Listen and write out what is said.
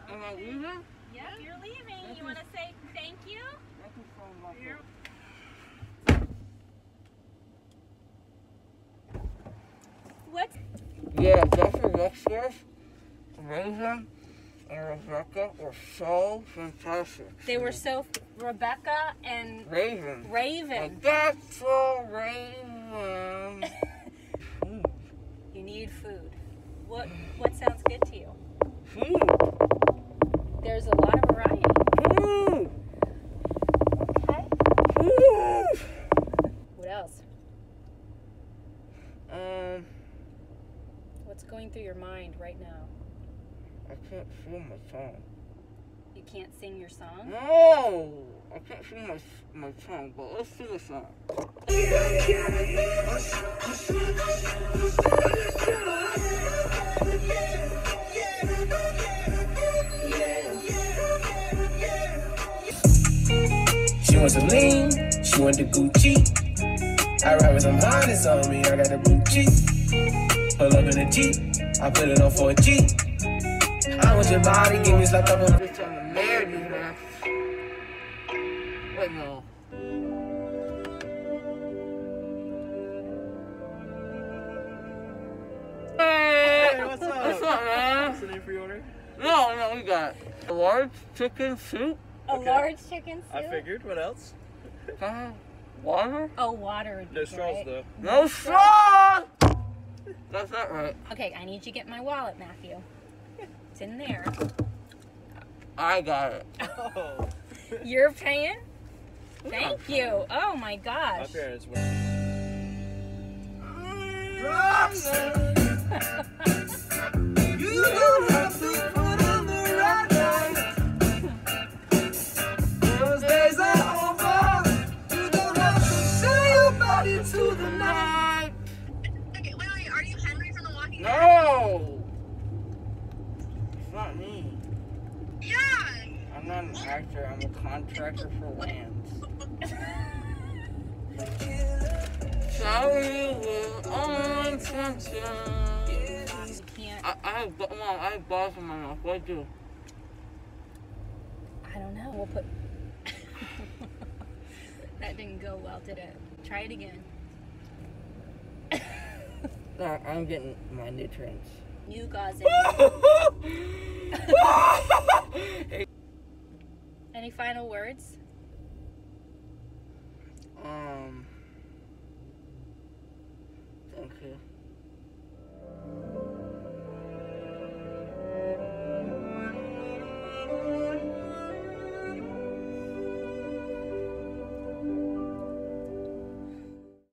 Am I leaving? Yep, you're leaving. You want to say thank you? Thank you so much. What's Yeah, Jeffrey Dexter, Raven, and Rebecca were so fantastic. They were so Rebecca and Raven. Raven. That's so Raven. You need food. What sounds good to you? Food. There's a lot of variety. Food. Okay. Food. What else? What's going through your mind right now? I can't feel my tongue. You can't sing your song? No! I can't feel my tongue, but let's sing a song. She wants to lean, she want the Gucci. I ride with some harness on me, I got the blue cheek. Pull up in a Jeep, I put it on 4G. I want your body, give me slap up on Bitch, I'm a married man. Wait, no. Hey, what's up? What's up, man? What's the name for your order? No, we got a large chicken soup. A Okay. large chicken soup? I figured. What else? Water. Oh, water would be No straws, great. though. No straw! That's not right. Okay, I need you to get my wallet, Matthew. It's in there. I got it. Oh. You're paying? Thank you. Oh my My gosh. parents were. You don't have to put on the right line. Those days are over. You don't have to sell your body to the night. Okay, wait, are you Henry from The Walking Dead? No! It's not me. Yeah! I'm not an actor. I'm a contractor for lands. Sorry with all intention. You can't. I have balls in my mouth. What do I do? I don't know. We'll put. That didn't go well, did it? Try it again. No, I'm getting my nutrients. New gauze. Any final words? Thank you.